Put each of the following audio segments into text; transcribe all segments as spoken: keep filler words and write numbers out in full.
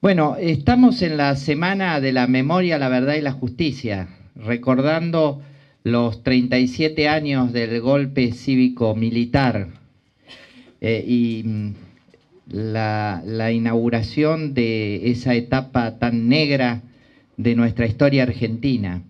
Bueno, estamos en la Semana de la Memoria, la Verdad y la Justicia, recordando los treinta y siete años del golpe cívico-militar eh, y la, la inauguración de esa etapa tan negra de nuestra historia argentina.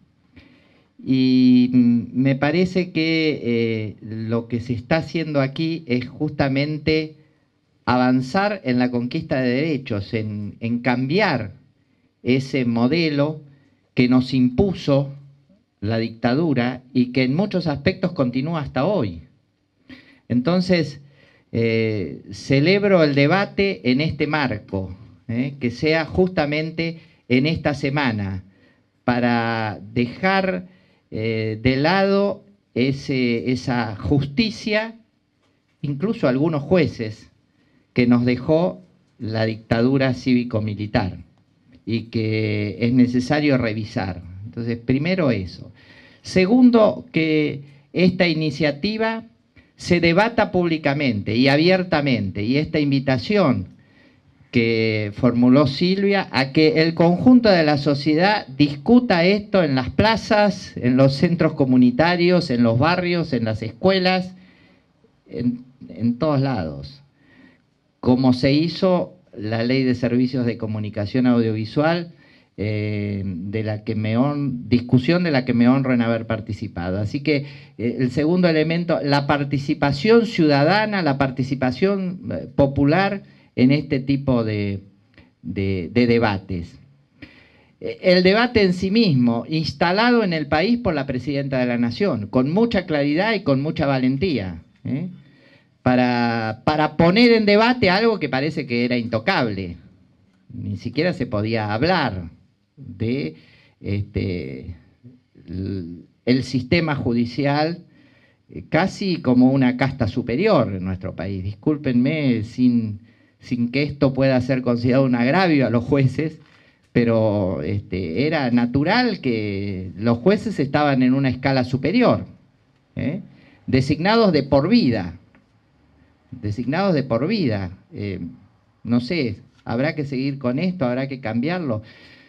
Y me parece que eh, lo que se está haciendo aquí es justamente avanzar en la conquista de derechos, en, en cambiar ese modelo que nos impuso la dictadura y que en muchos aspectos continúa hasta hoy. Entonces, eh, celebro el debate en este marco, eh, que sea justamente en esta semana, para dejar eh, de lado ese, esa justicia, incluso algunos jueces, que nos dejó la dictadura cívico-militar y que es necesario revisar. Entonces, primero eso. Segundo, que esta iniciativa se debata públicamente y abiertamente, y esta invitación que formuló Silvia a que el conjunto de la sociedad discuta esto en las plazas, en los centros comunitarios, en los barrios, en las escuelas, en, en todos lados. Como se hizo la Ley de Servicios de Comunicación Audiovisual, eh, de la que me hon- discusión de la que me honro en haber participado. Así que eh, el segundo elemento, la participación ciudadana, la participación eh, popular en este tipo de, de, de debates. El debate en sí mismo, instalado en el país por la Presidenta de la Nación, con mucha claridad y con mucha valentía, ¿eh? Para, para poner en debate algo que parece que era intocable. Ni siquiera se podía hablar de este, el, el sistema judicial eh, casi como una casta superior en nuestro país. Discúlpenme sin, sin que esto pueda ser considerado un agravio a los jueces, pero este, era natural que los jueces estaban en una escala superior, ¿eh? designados de por vida. designados de por vida. Eh, no sé, habrá que seguir con esto, habrá que cambiarlo.